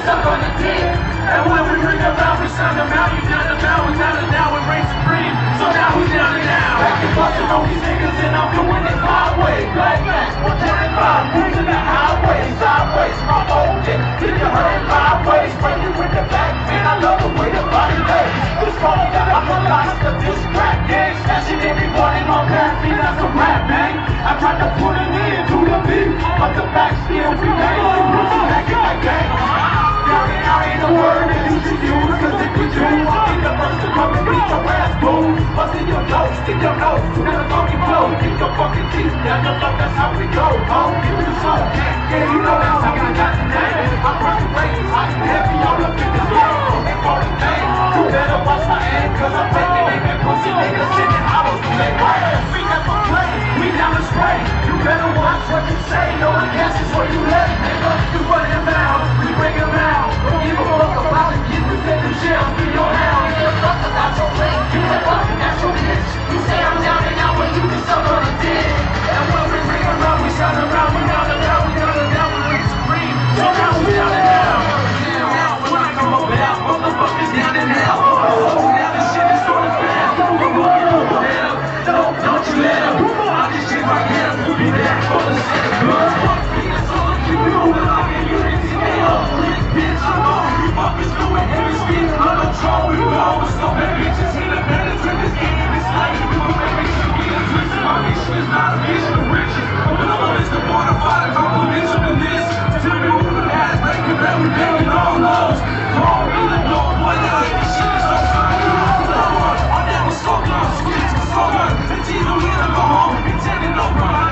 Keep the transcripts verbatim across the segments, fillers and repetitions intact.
suck on the dick. And when we bring them out, we shine them out. You down the bow, without a doubt, we reign supreme. So now we down and down. Back and busting on these niggas, and I'm doing it my way. Black Max, one twenty-five, cruising the highway. Sideways, my old dick, till you hurt my ways. Bring you with the back, man, I love the way the body lays. This funny that I'm a monster, this crack gang. Smashing everyone in my back, me, that's a rap, man. I tried to put it in to the beat, but the back still remains. Back in my gang. Down and out ain't a word that you should use, cause if you do, I'll be the first to come and beat your ass, boom. Bust in your nose, stick your nose, never phony blow. Keep your fucking teeth down your throat, that's how we go. Oh, give me the soul, yeah, you know that's how we got the name. I'm running races, hot and heavy, all up in this game. And for the thing, you better watch my aim, cause I'm taking aim and pussy niggas sitting hollows to make way. We never play, we down the spray. You better watch what you say, know the cash is where you lay, nigga. You run him out, we bring him out. Don't give a fuck about the kids who send them shells to your house. Give a fuck about your link, you a fucking that's your bitch. You say I'm down and out, but you can suck on a dick. And when we bring them out, we shine around, we down and down, we down and down, we reach supreme. So now we down and down. Now when I come up out, motherfuckers down and out. Oh, now this shit is sort of fast. Don't don't you let him. I'll just shake my hands, we'll be back for the second good. Fuck me, that's all I keep moving like a unity. They all freak, bitch, I'm on. You fuckers doing heavy speed, I'm a troll. We will always know that bitches hit a better to this game. It's like we will make sure we are twisted. My mission is not a mission of riches. But I'm always the born of fire, I'm a mission in this. Tell me who the ass breaking, that we banging all those. Call me the dog, boy, now this shit is so fun. I never so long, switch to so long. It's either we or go home. It's taking no problem.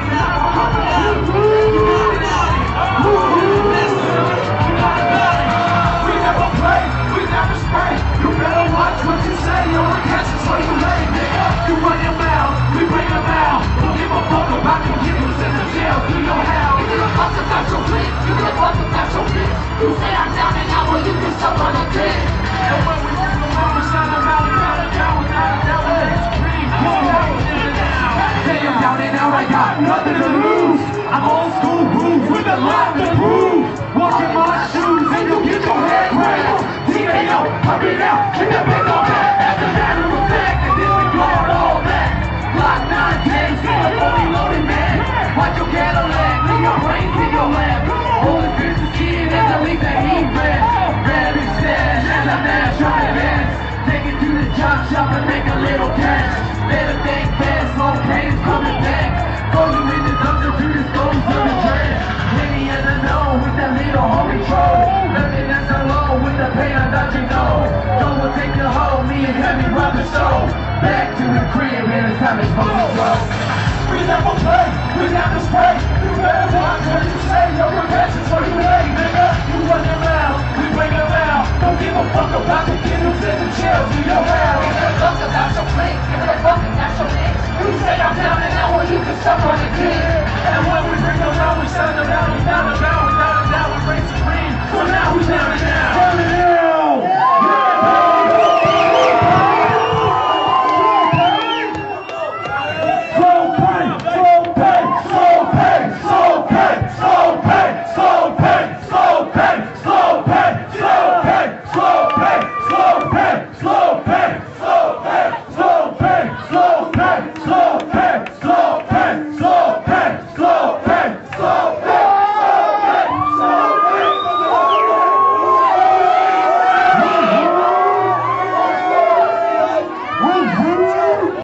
We never play, we never spray. You better watch what you say, or the cash is where you lay, nigga. You run your mouth, we bring them out. Don't give a fuck about the kids who send to jail to your house. You give a fuck about your bitch, you give a fuck about your bitch. You say I'm down and out, well you can suck on a dick. And when we bring them out, we shine them out, we down and down, we down and down, we reign supreme. So now we down and down. Hey, I'm down and out, I got nothing to lose. I'm old school rules with a lot to prove. Walk in my shoes and you'll get your head cracked. T A O, pump it out, get that big on that. That's a matter of fact, and disregard all that. Block nine days, get a fully loaded man. Watch your Cadillac, leave your brains in your lap. Holy fish is skin as I leave that heat red. Rabbit stash as I'm now trying to dance. Take it to the job shop and make a little cash. Better think fast, slow pain's coming back. Throw you in the dumpster to dispose of the trash. Penny as I know with that little home control. Nothing that's alone with the pain I thought you know. No one take your hoe, me and Heavy rob the show. Back to the crib and it's time to smoke the drugs. We never play, we never spray. You better watch what you say, your revenge is what you lay, nigga. You run them out, we bring them out. Don't give a fuck about the